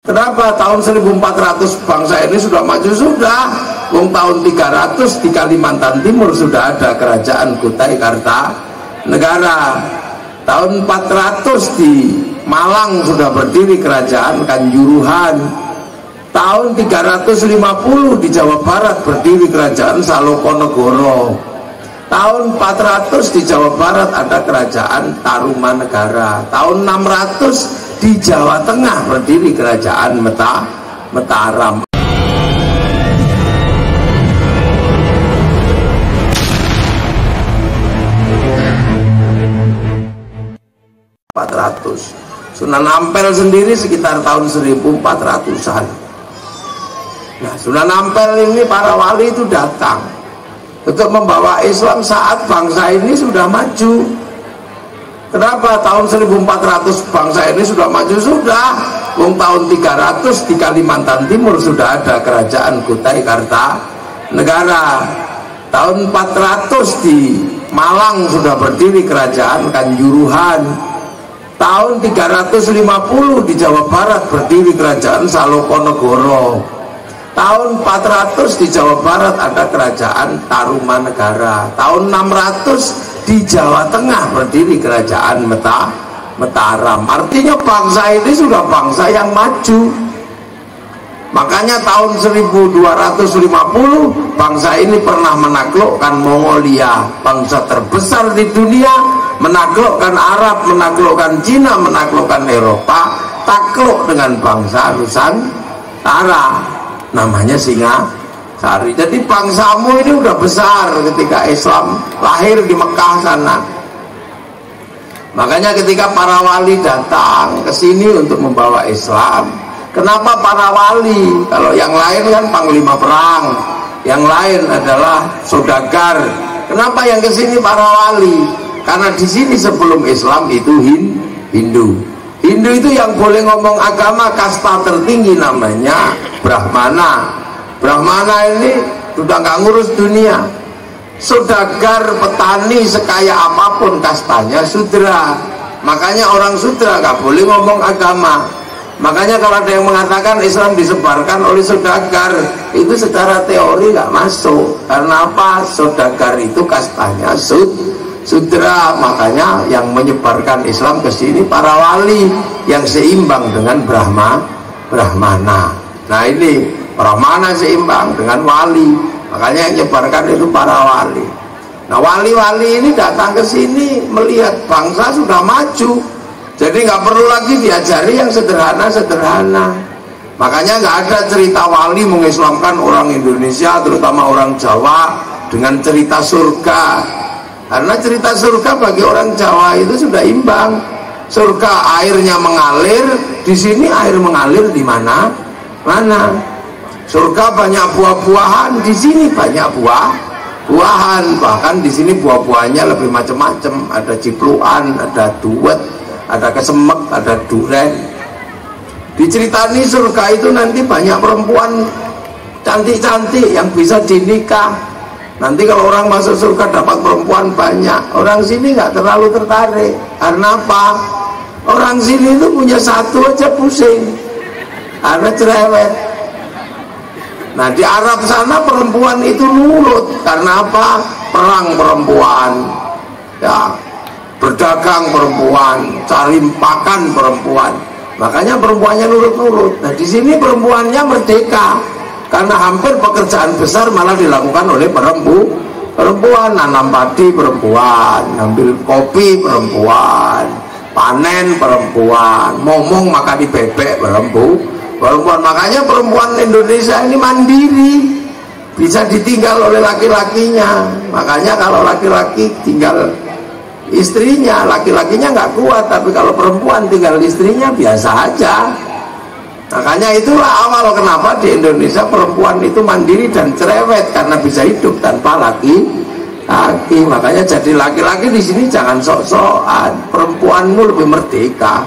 Kenapa tahun 1400 bangsa ini sudah maju? Sudah. Wong tahun 300 di Kalimantan Timur sudah ada kerajaan Kutai Kartanegara. Tahun 400 di Malang sudah berdiri kerajaan Kanjuruhan. Tahun 350 di Jawa Barat berdiri kerajaan Salokonegoro. Tahun 400 di Jawa Barat ada kerajaan Tarumanegara. Tahun 600 di Jawa Tengah berdiri kerajaan Mataram. Sunan Ampel sendiri sekitar tahun 1400-an. Nah, Sunan Ampel ini para wali itu datang untuk membawa Islam saat bangsa ini sudah maju. Kenapa tahun 1400 bangsa ini sudah maju? Sudah. Wong tahun 300 di Kalimantan Timur sudah ada kerajaan Kutai Kartanegara. Tahun 400 di Malang sudah berdiri kerajaan Kanjuruhan. Tahun 350 di Jawa Barat berdiri kerajaan Salokonegoro. Tahun 400 di Jawa Barat ada kerajaan Tarumanegara. Tahun 600 di Jawa Tengah berdiri kerajaan Mataram. Artinya bangsa ini sudah bangsa yang maju. Makanya tahun 1250 bangsa ini pernah menaklukkan Mongolia, bangsa terbesar di dunia, menaklukkan Arab, menaklukkan Cina, menaklukkan Eropa, takluk dengan bangsa Nusantara, namanya Singasari. Jadi bangsamu ini udah besar ketika Islam lahir di Mekah sana. Makanya ketika para wali datang ke sini untuk membawa Islam, kenapa para wali? Kalau yang lain kan panglima perang, yang lain adalah saudagar. Kenapa yang ke sini para wali? Karena di sini sebelum Islam itu Hindu. Hindu itu yang boleh ngomong agama kasta tertinggi namanya Brahmana. Brahmana ini sudah nggak ngurus dunia. Saudagar, petani, sekaya apapun kastanya Sudra. Makanya orang Sudra nggak boleh ngomong agama. Makanya kalau ada yang mengatakan Islam disebarkan oleh saudagar, itu secara teori nggak masuk. Karena apa? Saudagar itu kastanya Sudra. Makanya yang menyebarkan Islam ke sini para wali yang seimbang dengan Brahmana. Nah ini Brahmana seimbang dengan wali. Makanya yang menyebarkan itu para wali. Nah wali-wali ini datang ke sini melihat bangsa sudah maju. Jadi nggak perlu lagi diajari yang sederhana-sederhana. Makanya nggak ada cerita wali mengislamkan orang Indonesia, terutama orang Jawa, dengan cerita surga. Karena cerita surga bagi orang Jawa itu sudah imbang. Surga airnya mengalir, di sini air mengalir di mana? Surga banyak buah-buahan, di sini banyak buah-buahan. Bahkan di sini buah-buahnya lebih macam-macam. Ada cipluan, ada duet, ada kesemek, ada duren. Diceritani surga itu nanti banyak perempuan cantik-cantik yang bisa dinikah. Nanti kalau orang masuk surga dapat perempuan banyak. Orang sini nggak terlalu tertarik. Karena apa? Orang sini itu punya satu aja pusing, karena cerewet. Nah di Arab sana perempuan itu nurut. Karena apa? Perang perempuan, ya, berdagang perempuan, cari makan perempuan. Makanya perempuannya nurut-nurut. Nah di sini perempuannya merdeka. Karena hampir pekerjaan besar malah dilakukan oleh perempuan. Nanam padi perempuan, ngambil kopi perempuan, panen perempuan, ngomong makan di bebek perempuan. Makanya perempuan Indonesia ini mandiri, bisa ditinggal oleh laki-lakinya. Makanya kalau laki-laki tinggal istrinya, laki-lakinya nggak kuat. Tapi kalau perempuan tinggal istrinya biasa aja. Makanya itulah awal kenapa di Indonesia perempuan itu mandiri dan cerewet, karena bisa hidup tanpa laki-laki. Makanya jadi laki-laki di sini jangan sok-sokan, perempuanmu lebih merdeka.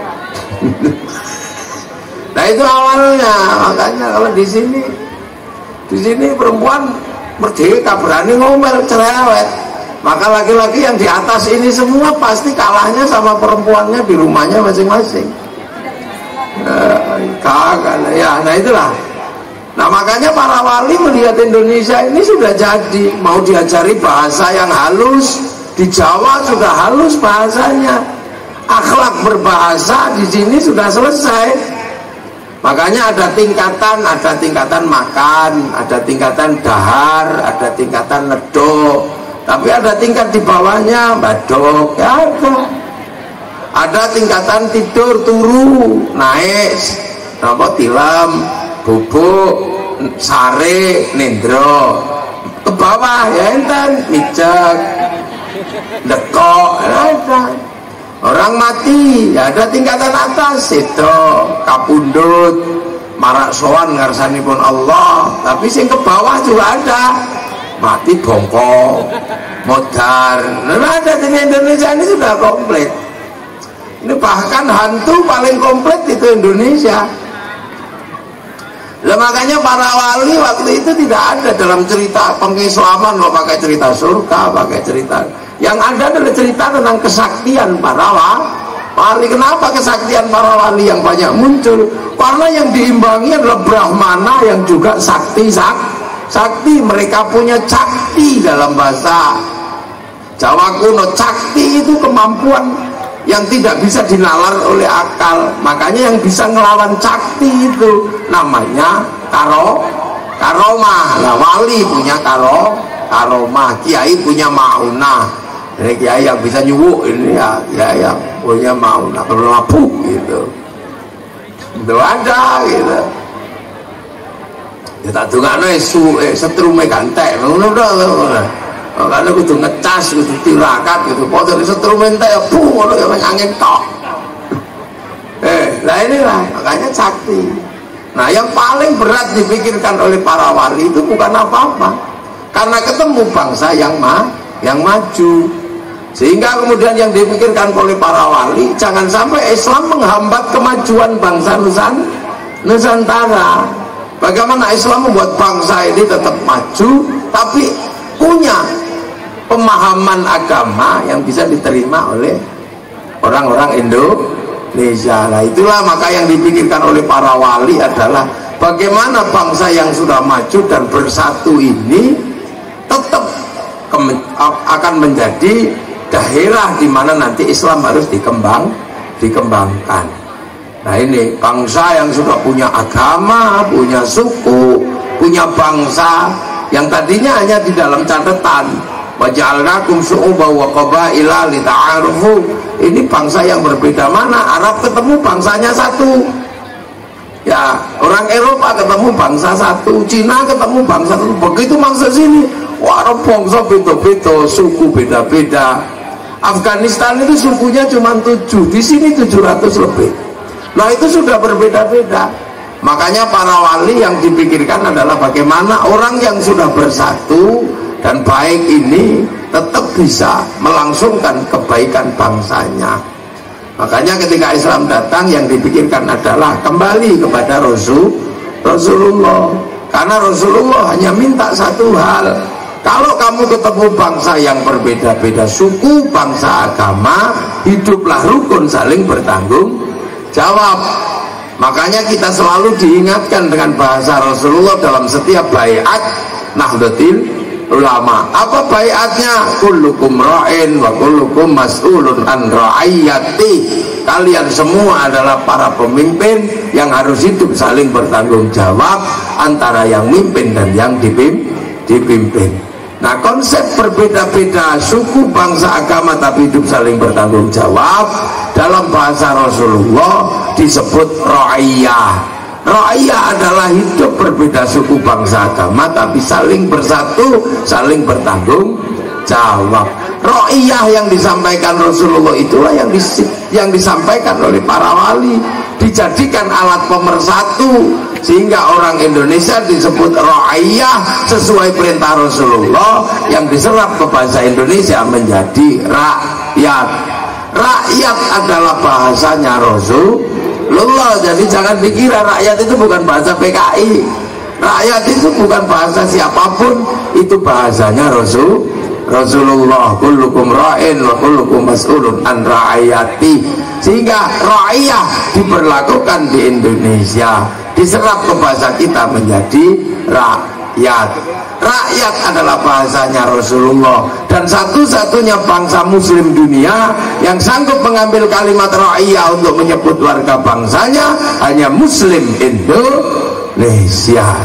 Nah itu awalnya. Makanya kalau di sini perempuan merdeka, berani ngomel, cerewet. Maka laki-laki yang di atas ini semua pasti kalahnya sama perempuannya di rumahnya masing-masing. Kagak ya. Nah itulah. Nah makanya para wali melihat Indonesia ini sudah jadi, mau diajari bahasa yang halus. Di Jawa sudah halus bahasanya, akhlak berbahasa di sini sudah selesai. Makanya ada tingkatan makan, ada tingkatan dahar, ada tingkatan ledok, tapi ada tingkat di bawahnya badok, ya ada tingkatan tidur turu, naik, tilam, bubuk, sare, nendro, ke bawah ya enten, micek, dekok, ada. Orang mati ya ada tingkatan atas, itu kapundut, marak sowan ngarsanipun Allah. Tapi sing ke bawah juga ada, mati bongkok, modar. Nah ada di Indonesia ini sudah komplit. Ini bahkan hantu paling komplit itu Indonesia. Nah, makanya para wali waktu itu tidak ada dalam cerita pengislaman loh, pakai cerita surga, pakai cerita. Yang ada adalah cerita tentang kesaktian para wali. Kenapa kesaktian para wali yang banyak muncul? Karena yang diimbangi adalah Brahmana yang juga sakti. Mereka punya cakti dalam bahasa Jawa kuno. Cakti itu kemampuan yang tidak bisa dinalar oleh akal. Makanya yang bisa ngelawan cakti itu namanya karomah. Nah, wali punya karomah, kiai punya maunah. Ini kiai yang bisa nyuwuk ini ya, kiai yang punya maunah, berlabuh gitu. Itu ada gitu. Ya tak dungakno setrume gantek. Ngono tok. Karena kudu ngecas, kudu tirakat, kudu potong setrume entek ya ngono ya angin tok. Nah inilah makanya sakti. Nah yang paling berat dipikirkan oleh para wali itu bukan apa-apa, karena ketemu bangsa yang maju. Sehingga kemudian yang dipikirkan oleh para wali, jangan sampai Islam menghambat kemajuan bangsa Nusantara. Bagaimana Islam membuat bangsa ini tetap maju tapi punya pemahaman agama yang bisa diterima oleh orang-orang Indonesia. Nah itulah maka yang dipikirkan oleh para wali adalah bagaimana bangsa yang sudah maju dan bersatu ini tetap akan menjadi daerah di mana nanti Islam harus dikembangkan. Nah ini bangsa yang sudah punya agama, punya suku, punya bangsa yang tadinya hanya di dalam catatan waja'alnakum syu'uban wa qabaila lita'arufu. Ini bangsa yang berbeda, mana Arab ketemu bangsanya satu ya, orang Eropa ketemu bangsa satu, Cina ketemu bangsa satu, begitu masuk sini Arab bangsa beda-beda, suku beda-beda. Afghanistan itu sukunya cuma 7, di sini 700 lebih. Nah itu sudah berbeda-beda. Makanya para wali yang dipikirkan adalah bagaimana orang yang sudah bersatu dan baik ini tetap bisa melangsungkan kebaikan bangsanya. Makanya ketika Islam datang yang dipikirkan adalah kembali kepada Rasulullah. Karena Rasulullah hanya minta satu hal, kalau kamu ketemu bangsa yang berbeda-beda suku, bangsa, agama, hiduplah rukun saling bertanggung jawab. Makanya kita selalu diingatkan dengan bahasa Rasulullah dalam setiap baiat Nahdlatul Ulama. Apa baiatnya? Kullukum ra'in wa kullukum mas'ulun an ra'iyati. Kalian semua adalah para pemimpin yang harus hidup saling bertanggung jawab antara yang mimpin dan yang dipimpin. Nah konsep berbeda-beda suku, bangsa, agama tapi hidup saling bertanggung jawab dalam bahasa Rasulullah disebut ra'iyah. Ra'iyah adalah hidup berbeda suku, bangsa, agama tapi saling bersatu, saling bertanggung jawab. Ra'iyah yang disampaikan Rasulullah itulah yang disampaikan oleh para wali, dijadikan alat pemersatu sehingga orang Indonesia disebut ra'iyah sesuai perintah Rasulullah yang diserap ke bahasa Indonesia menjadi rakyat. Rakyat adalah bahasanya Rasulullah. Jadi jangan dikira rakyat itu bukan bahasa PKI. Rakyat itu bukan bahasa siapapun, itu bahasanya Rasulullah, kullukum ra'in wa kullukum mas'ulun an ra'ayati. Sehingga ra'iyah diberlakukan di Indonesia, diserap ke bahasa kita menjadi rakyat. Rakyat adalah bahasanya Rasulullah, dan satu-satunya bangsa muslim dunia yang sanggup mengambil kalimat ra'iyah untuk menyebut warga bangsanya hanya Muslim Indonesia.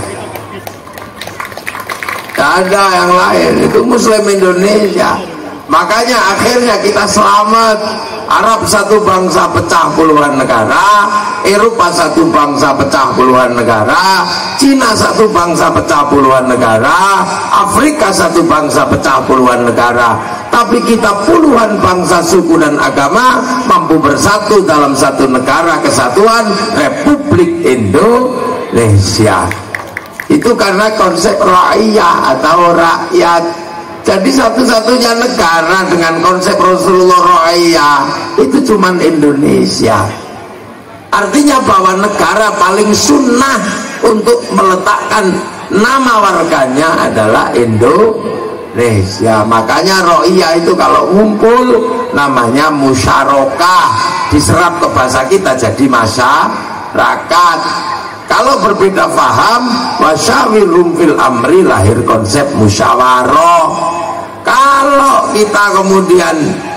Tidak ada yang lain, itu Muslim Indonesia. Makanya akhirnya kita selamat. Arab satu bangsa pecah puluhan negara, Eropa satu bangsa pecah puluhan negara, Cina satu bangsa pecah puluhan negara, Afrika satu bangsa pecah puluhan negara. Tapi kita puluhan bangsa, suku dan agama mampu bersatu dalam satu negara kesatuan Republik Indonesia. Itu karena konsep rakyat atau rakyat. Jadi satu-satunya negara dengan konsep Rasulullah Ra'iyah itu cuman Indonesia. Artinya bahwa negara paling sunnah untuk meletakkan nama warganya adalah Indonesia. Makanya Ra'iyah itu kalau ngumpul namanya musyarakah, diserap ke bahasa kita jadi masyarakat. Kalau berbeda faham, wasyawirhum fil amri, lahir konsep musyawarah. Kalau kita kemudian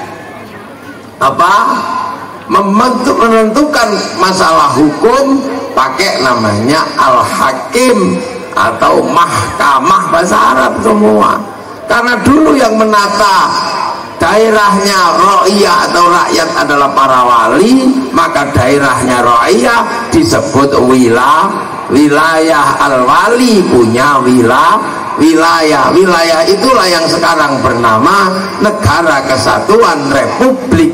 menentukan masalah hukum pakai namanya al-hakim atau mahkamah, bahasa Arab semua. Karena dulu yang menata daerahnya ra'iyah atau rakyat adalah para wali, maka daerahnya ra'iyah disebut wilayah. Al-wali punya wilayah itulah yang sekarang bernama Negara Kesatuan Republik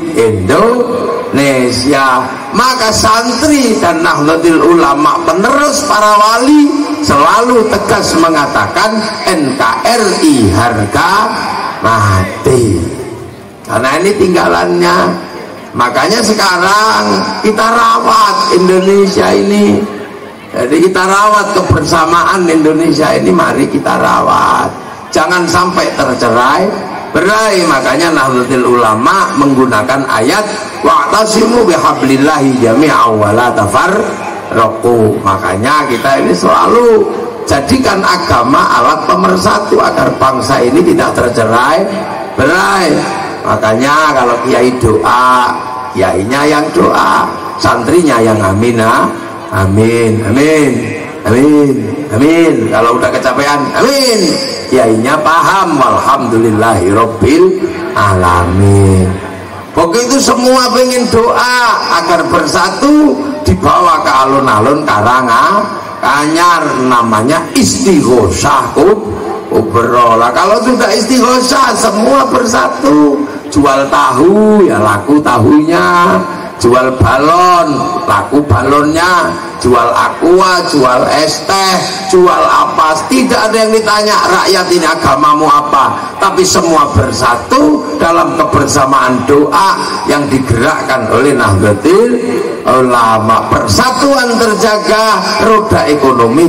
Indonesia. Maka santri dan Nahdlatul Ulama penerus para wali selalu tegas mengatakan NKRI harga mati, karena ini tinggalannya. Makanya sekarang kita rawat Indonesia ini. Jadi kita rawat kebersamaan Indonesia ini, mari kita rawat. Jangan sampai tercerai berai. Makanya Nahdlatul Ulama menggunakan ayat wa'tasimu bihablillahi jami'an wa la tafarraqu. Makanya kita ini selalu jadikan agama alat pemersatu agar bangsa ini tidak tercerai berai. Makanya kalau kiai doa, kiainya yang doa, santrinya yang amin. Amin, amin, amin, amin. Kalau udah kecapean, amin. Kiainya paham, walhamdulillahirabbil alamin. Begitu semua pengen doa agar bersatu, dibawa ke alun-alun Karanganyar, namanya istighosah kubro. Kalau sudah istighosah semua bersatu. Jual tahu ya laku tahunya, jual balon laku balonnya, jual aqua, jual es teh, jual apa, tidak ada yang ditanya rakyat ini agamamu apa, tapi semua bersatu dalam kebersamaan doa yang digerakkan oleh Nahdlatul Ulama. Persatuan terjaga, roda ekonomi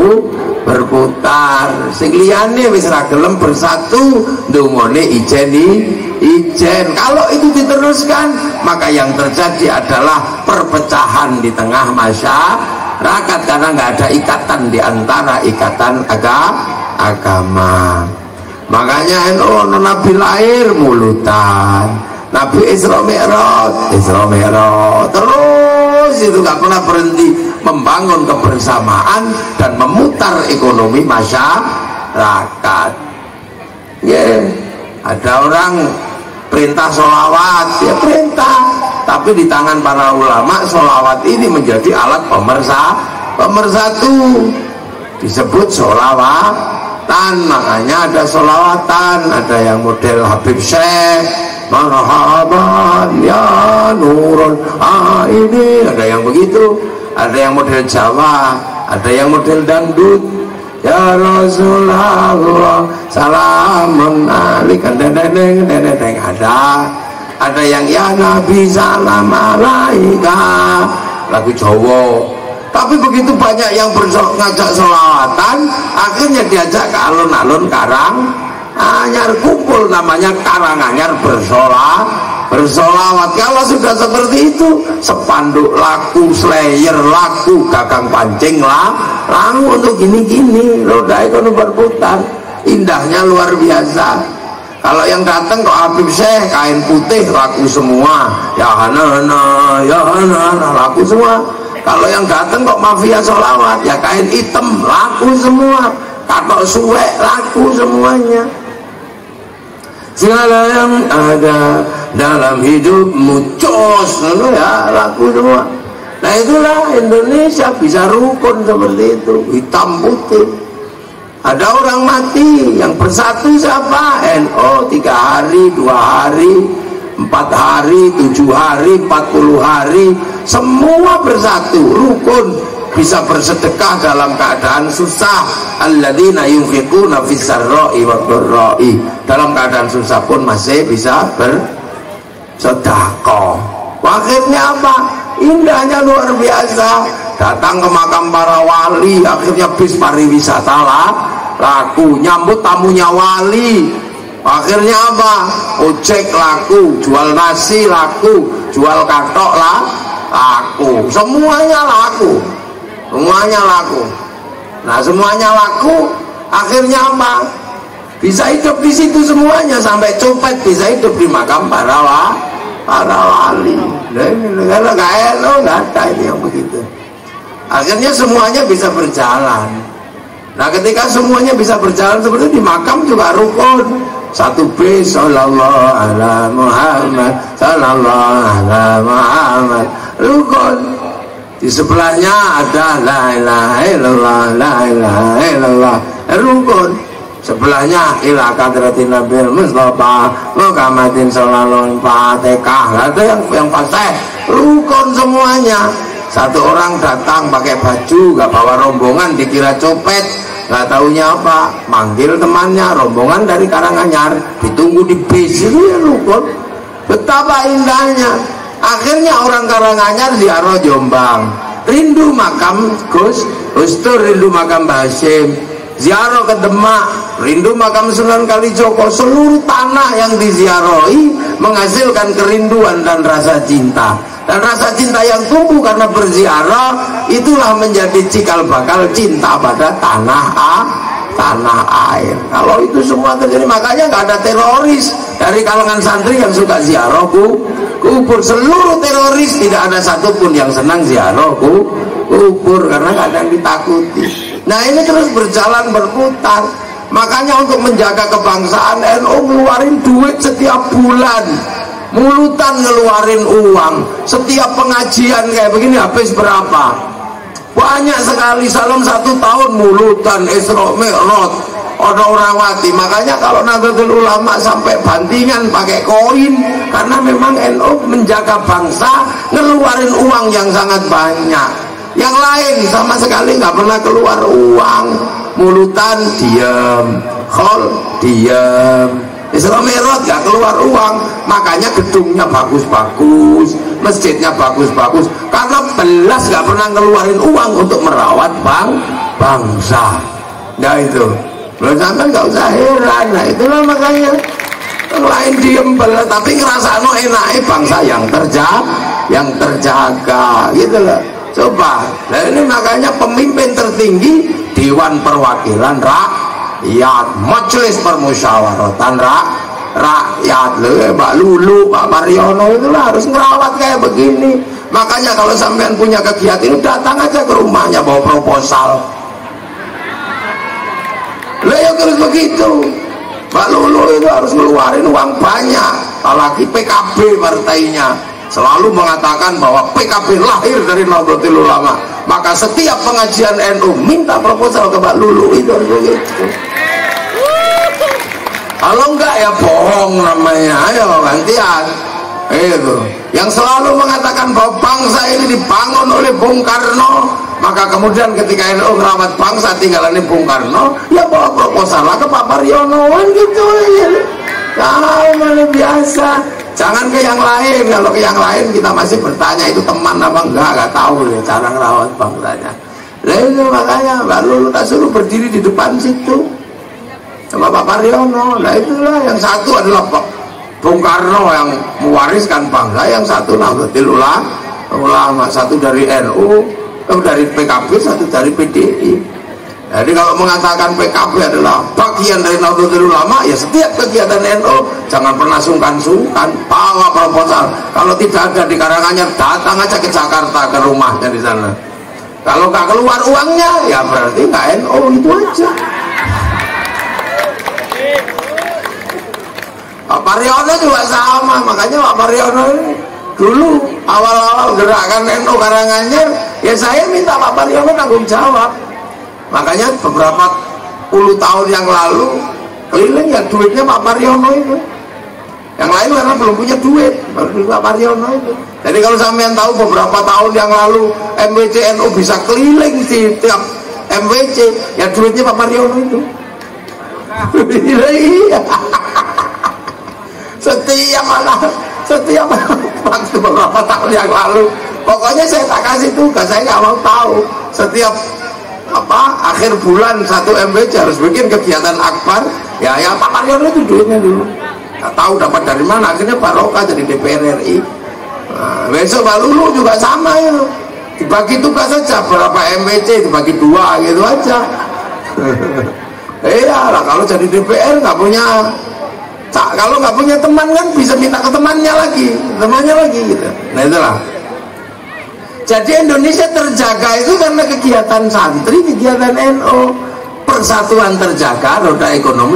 berputar. Sing liyane wis ra gelem bersatu, ndongone ijen. Kalau itu diteruskan, maka yang terjadi adalah perpecahan di tengah masyarakat karena nggak ada ikatan di antara ikatan agama. Makanya Nabi lahir mulutan, Nabi Isra Mi'raj terus itu nggak pernah berhenti membangun kebersamaan dan memutar ekonomi masyarakat. Ada orang perintah sholawat, ya perintah, tapi di tangan para ulama sholawat ini menjadi alat pemersatu, disebut sholawatan. Makanya ada sholawatan, ada yang model Habib Syekh, marhaban ya nurun ini, ada yang begitu, ada yang model Jawa, ada yang model dangdut, ya Rasulullah salamun alaika, deng, ada yang ya Nabi salam alaika, lagu Jawa. Tapi begitu banyak yang ngajak sholawatan, akhirnya diajak ke alun-alun Anyar kumpul namanya Karanganyar bersolawat. Kalau sudah seperti itu, sepanduk laku, slayer laku, gagang pancing laku untuk gini-gini, roda ekonomi berputar. Indahnya luar biasa. Kalau yang datang kok Habib Syekh kain putih laku semua, ya hana laku semua. Kalau yang datang kok mafia solawat, ya kain hitam laku semua, katok suwek laku semuanya. Segala yang ada dalam hidupmu cos, ya laku semua. Nah itulah Indonesia bisa rukun seperti itu, hitam putih. Ada orang mati yang bersatu siapa? NO 3 hari, 2 hari, 4 hari, 7 hari, 40 hari, semua bersatu rukun, bisa bersedekah dalam keadaan susah. Alladzina yunfiquna fis-sarra'i wad-dharra'i, dalam keadaan susah pun masih bisa bersedekah. Akhirnya apa? Indahnya luar biasa. Datang ke makam para wali, akhirnya bis pariwisata laku, nyambut tamunya wali. Akhirnya apa? Ojek laku, jual nasi laku, jual katok laku, semuanya laku. Semuanya laku. Nah semuanya laku, akhirnya apa? Bisa hidup di situ semuanya, sampai copet bisa hidup di makam para wali. Nah ini negara nggak ada ini yang begitu. Akhirnya semuanya bisa berjalan. Nah ketika semuanya bisa berjalan seperti itu, di makam juga rukun. 1B sallallahu ala Muhammad, sallallahu ala Muhammad, rukun. Di sebelahnya ada la ilaha illallah, la ilaha illallah, rukun. Sebelahnya ila kadratin nabil mustafa Muhammadin sallallahu fatihah. Itu yang fasih, rukun semuanya. Satu orang datang pakai baju, gak bawa rombongan, dikira copet, gak taunya apa, manggil temannya, rombongan dari Karanganyar, ditunggu di bis. Itu ya rukun. Betapa indahnya. Akhirnya orang Karanganyar ziarah Jombang, rindu makam Gus Dur, rindu makam Mbah Hasyim, ziarah ke Demak, rindu makam Sunan Kalijogo. Seluruh tanah yang diziarahi menghasilkan kerinduan dan rasa cinta. Dan rasa cinta yang tumbuh karena berziarah itulah menjadi cikal bakal cinta pada tanah air. Kalau itu semua terjadi, makanya nggak ada teroris dari kalangan santri yang suka ziarah kubur. Seluruh teroris tidak ada satupun yang senang ziarah kubur, karena nggak ada yang ditakuti. Nah ini terus berjalan berputar. Makanya untuk menjaga kebangsaan, NU ngeluarin duit setiap bulan, mulutan ngeluarin uang. Setiap pengajian kayak begini habis berapa? Banyak sekali. Salam 1 tahun mulutan, Isra Mi'raj, ada orang mati. Makanya kalau Nahdlatul Ulama sampai bantingan pakai koin, karena memang NU menjaga bangsa, ngeluarin uang yang sangat banyak. Yang lain sama sekali nggak pernah keluar uang. Mulutan diam, khol diam, Isra Mi'raj gak keluar uang. Makanya gedungnya bagus-bagus, masjidnya bagus-bagus, karena belas gak pernah ngeluarin uang untuk merawat bangsa. Nah itu belum sampai, gak usah heran. Nah itulah makanya yang lain diem belas, tapi ngerasa enaknya bangsa yang terjaga gitu loh. Coba, nah ini makanya pemimpin tertinggi Dewan Perwakilan Rakyat, Majelis Permusyawaratan Rakyat. Pak Lulu, Pak Mariono itu harus ngerawat kayak begini. Makanya kalau sampean punya kegiatan itu, datang aja ke rumahnya bawa proposal. Lah ya terus begitu. Pak Lulu itu harus ngeluarin uang banyak, apalagi PKB partainya selalu mengatakan bahwa PKB lahir dari Nahdlatul Ulama. Maka setiap pengajian NU minta proposal ke Pak Lulu, itu harus begitu. Kalau enggak ya bohong namanya. Ayo gantian. Itu yang selalu mengatakan bahwa bangsa ini dibangun oleh Bung Karno, maka kemudian ketika NU merawat bangsa tinggalan Bung Karno, ya bawa proposal ke Pak Mariono gitu ya. Nah, biasa. Jangan ke yang lain. Kalau ke yang lain kita masih bertanya itu teman apa enggak tahu ya cara ngerawat bangsanya. Nah itu makanya Mbak Lulu tak suruh berdiri di depan situ. sama Pak Paryono. Nah itulah, yang satu adalah Pak Bung Karno yang mewariskan bangsa, yang satu Nahdlatul Ulama, satu dari NU, dari PKB, satu dari PDI. Jadi kalau mengatakan PKB adalah bagian dari Nahdlatul Ulama, ya setiap kegiatan NU jangan pernah sungkan-sungkan, bawa proposal. Kalau tidak ada di Karanganyar, datang aja ke Jakarta, ke rumahnya di sana. Kalau nggak keluar uangnya, ya berarti nggak NU, itu aja. Pak Paryono juga sama, makanya Pak Paryono ini dulu awal-awal gerakan NU Karanganyar, ya saya minta Pak Paryono tanggung jawab. Makanya beberapa puluh tahun yang lalu keliling ya duitnya Pak Paryono itu. Yang lain karena belum punya duit, baru Pak Paryono itu. Jadi kalau sampean tahu beberapa tahun yang lalu MWC NU bisa keliling di tiap MWC, ya duitnya Pak Paryono itu. Iya. Setiap waktu beberapa tahun yang lalu, pokoknya saya tak kasih tugas, saya nggak mau tahu. Setiap akhir bulan 1 MWC harus bikin kegiatan akbar, ya Pak Paryono itu duitnya dulu. Nggak tahu dapat dari mana, akhirnya barokah jadi DPR RI. Nah, besok Pak Lulu juga sama ya, dibagi tugas saja, berapa MWC dibagi 2 gitu aja. Iya lah, kalau jadi DPR nggak punya, kalau nggak punya teman kan bisa minta ke temannya lagi gitu. Nah itulah. Jadi Indonesia terjaga itu karena kegiatan santri, kegiatan NU, persatuan terjaga, roda ekonomi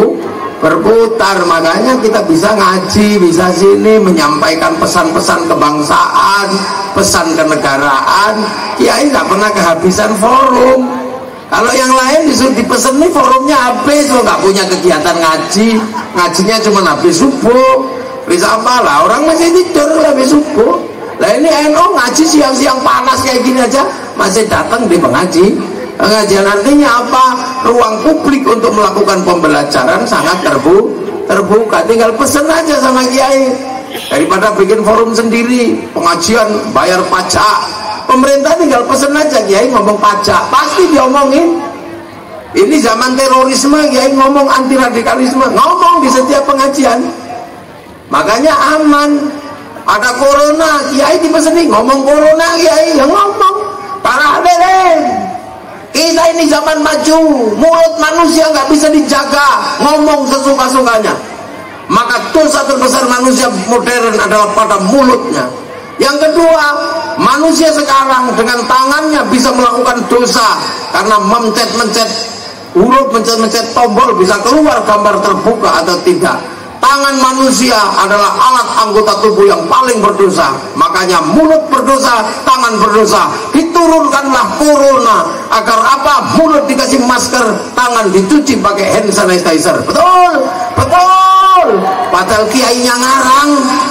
berputar. Makanya kita bisa ngaji, bisa sini menyampaikan pesan-pesan kebangsaan, pesan kenegaraan. Kiai nggak pernah kehabisan forum. Kalau yang lain disuruh dipesen nih forumnya habis, lo nggak punya kegiatan ngaji, ngajinya cuma habis subuh. Bisa apa lah, orang masih tidur habis subuh. Lah ini NU ngaji siang-siang panas kayak gini aja masih datang di pengajian. Artinya apa? Ruang publik untuk melakukan pembelajaran sangat terbuka. Tinggal pesen aja sama kiai. Daripada bikin forum sendiri, pengajian bayar pajak, pemerintah tinggal pesen aja, kiai ngomong pajak pasti diomongin. Ini zaman terorisme, kiai ngomong anti radikalisme, ngomong di setiap pengajian. Makanya aman. Ada corona, kiai dipeseni ngomong corona, kiai yang ngomong. Para hadirin, kita ini zaman maju, mulut manusia nggak bisa dijaga, ngomong sesuka-sukanya. Maka dosa terbesar manusia modern adalah pada mulutnya. Yang kedua, manusia sekarang dengan tangannya bisa melakukan dosa karena mencet-mencet huruf, mencet-mencet tombol bisa keluar gambar terbuka atau tidak. Tangan manusia adalah alat anggota tubuh yang paling berdosa. Makanya mulut berdosa, tangan berdosa. Diturunkanlah corona agar apa? Mulut dikasih masker, tangan dicuci pakai hand sanitizer. Betul, betul. Padahal kiainya ngarang,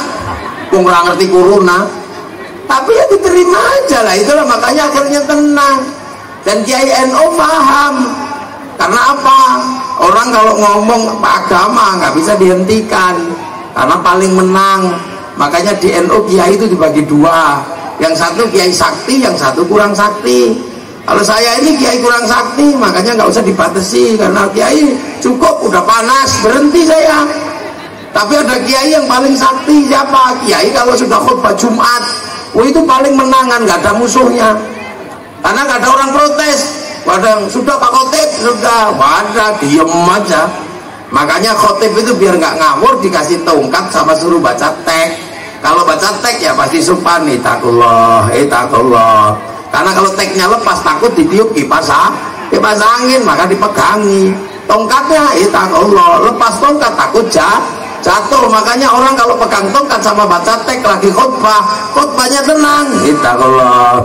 nggak ngerti corona. Tapi ya diterima aja lah. Itulah makanya akhirnya tenang. Dan Kiai NU paham. Karena apa? Orang kalau ngomong agama nggak bisa dihentikan karena paling menang. Makanya di NU kiai itu dibagi 2. Yang satu kiai sakti, yang satu kurang sakti. Kalau saya ini kiai kurang sakti, makanya nggak usah dibatasi karena kiai cukup udah panas berhenti saya. Tapi ada kiai yang paling sakti, siapa? Kiai kalau sudah khutbah Jumat, itu paling menangan, nggak ada musuhnya. Karena nggak ada orang protes. Kadang sudah Pak Khotib, sudah wadah diem aja. Makanya khotib itu biar nggak ngawur dikasih tongkat sama suruh baca teks. Kalau baca teks ya pasti sopan, itakullah. Karena kalau teksnya lepas takut ditiup kipas angin, maka dipegangi. Tongkatnya itakullah, lepas tongkat takut jatuh. Makanya orang kalau pegang tongkat sama baca teks lagi khutbahnya tenang, itakullah.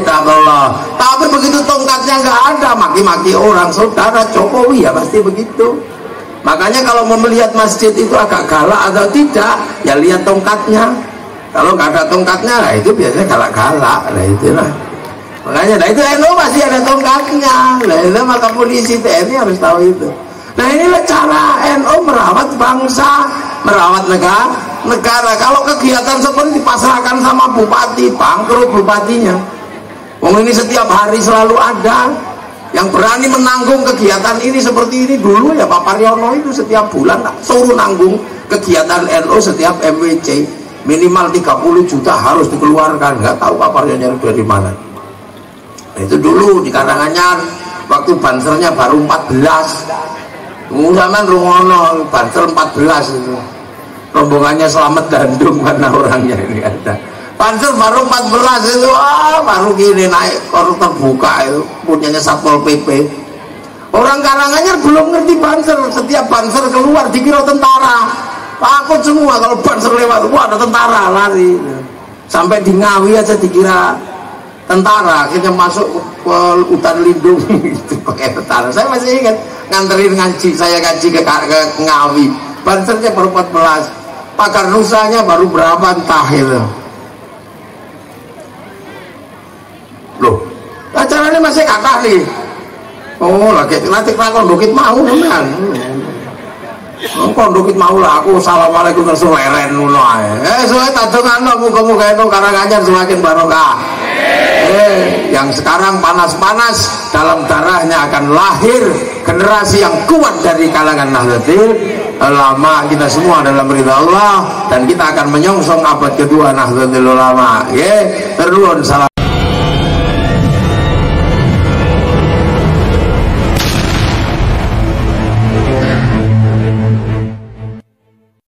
Tapi begitu tongkatnya nggak ada, maki-maki orang. Saudara Jokowi ya pasti begitu. Makanya kalau mau melihat masjid itu agak galak atau tidak, ya lihat tongkatnya. Kalau nggak ada tongkatnya, nah itu biasanya galak-galak. Nah itulah. Makanya, nah itu NU masih ada tongkatnya. Nah itu maka polisi TNI harus tahu itu. Nah inilah cara NU merawat bangsa, merawat negara. Kalau kegiatan seperti dipasrahkan sama bupati, bangkrut bupatinya. Wong ini setiap hari selalu ada. yang berani menanggung kegiatan ini seperti ini. Dulu ya Pak Paryono itu setiap bulan suruh nanggung kegiatan NU setiap MWC minimal 30 juta harus dikeluarkan. Nggak tahu Pak Paryono dari mana. Nah, itu dulu di Karanganyar waktu bansernya baru 14. Zaman Rungono banser 14 itu. Rombongannya Selamat Dandung mana orangnya ini ada. Banser baru 14 itu, baru gini naik korup terbuka itu, punyanya Satpol PP. Orang Karanganyar belum ngerti banser, setiap banser keluar dikira tentara. Takut semua kalau banser lewat, wah ada tentara, lari. Sampai di Ngawi aja dikira tentara, akhirnya masuk ke hutan lindung itu pakai tentara. Saya masih ingat nganterin ngaji, saya ngaji ke Ngawi, bansernya baru 14, Pakar Nusanya baru berapa entah itu. Loh, acaranya masih kathah nih. Oh, lagi nanti kondukit mau kan. Kondukit mau lah aku assalamualaikum terus leren ngono ae. Soe tadongan muga-muga itu Karanganyar semakin barokah. Yang sekarang panas-panas dalam darahnya akan lahir generasi yang kuat dari kalangan Nahdlatul Ulama. Kita semua dalam ridha Allah dan kita akan menyongsong abad kedua Nahdlatul Ulama. Terus salam